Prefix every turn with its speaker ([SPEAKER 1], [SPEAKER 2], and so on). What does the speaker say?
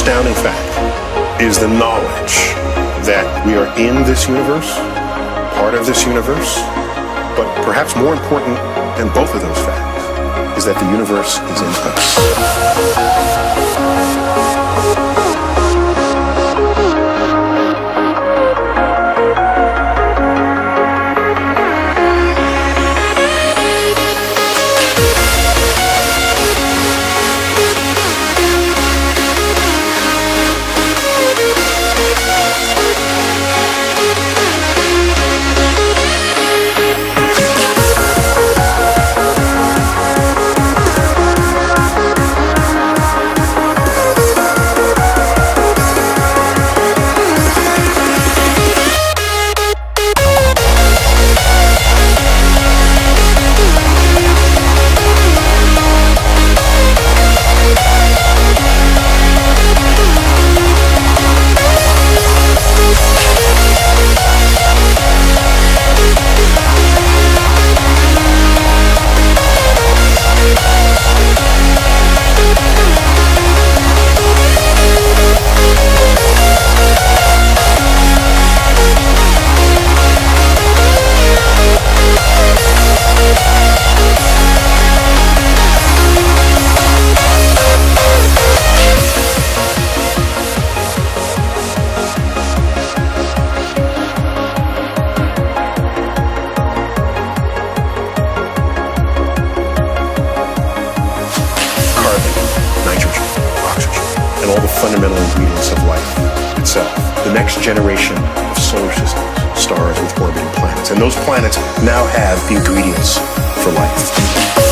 [SPEAKER 1] astounding fact is the knowledge that we are in this universe, part of this universe, but perhaps more important than both of those facts is that the universe is in us. And all the fundamental ingredients of life itself. The next generation of solar systems, stars with orbiting planets. And those planets now have ingredients for life.